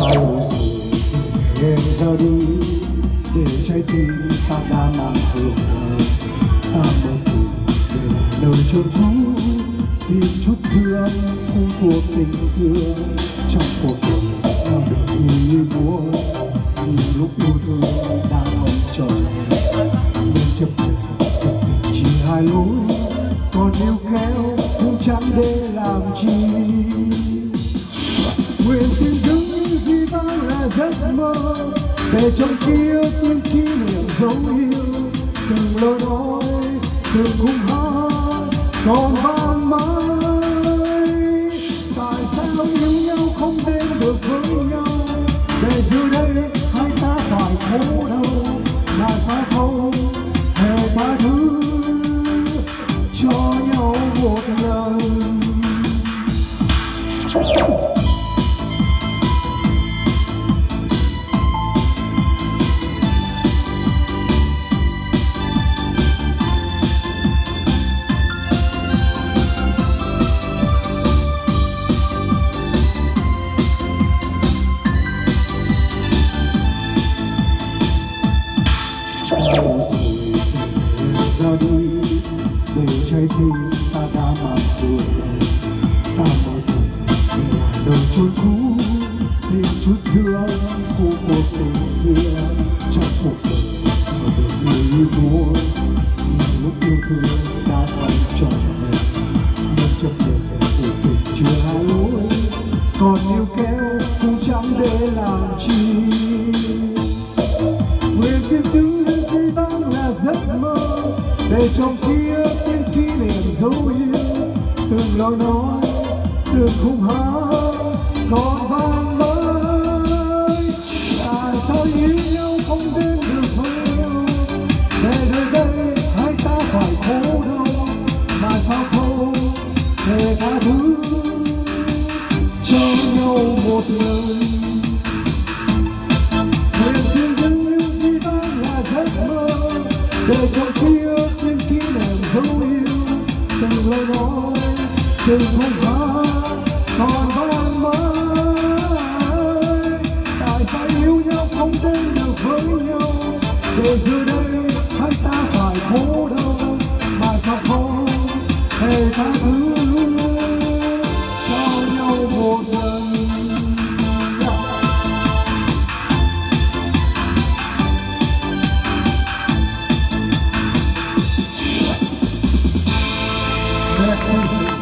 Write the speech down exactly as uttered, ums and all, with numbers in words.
rồi em ra đi để trái tim ta đã mang thương ta mơ tìm để làm nơi chôn trú tìm chút dư âm của cuộc tình xưa trong cuộc đời ta được như múa như lúc yêu thương đang mong chờ nên chấp nhận chỉ hai lối còn yêu kéo cũng chẳng để làm chi. Nguyện xin giữ gì vang là giấc mơ để trong kia tim kỷ niệm dấu yêu từng lời nói từng khung hát còn vang mãi. Tại sao yêu nhau không đến được với nhau để từ đây hai ta phải khổ đau mà phải không hề tha thứ cho nhau một lần. Ra đi để trái tim ta đã mang thương ta mơ tìm để làm đời trôi trú thêm chút dư âm của cuộc tình xưa trong cuộc đời mà được người yêu muốn nhưng lúc yêu thương đã thành trọn vẹn nên chấp nhận cuộc tình chưa hai lối còn yêu kéo cũng chẳng để làm chi. Nguyện xin giữ gì vang là giấc mơ để trong kia tiếng kỷ niệm dấu yêu từng lời nói từng khung hát còn vang mãi. Tại sao yêu nhau không đến được với nhau để đời đây hai ta phải khổ đau mà sao không thể tha thứ cho nhau một lần. Nguyện xin giữ gì vang là giấc mơ để trong kia tiếng kỷ niệm dấu yêu từng lời nói từng khung hát còn vang mãi. Tại sao yêu nhau không đến được với nhau để giờ đây hai ta phải khổ đau mà sao không hề tha thứ cho nhau một lần. Merci.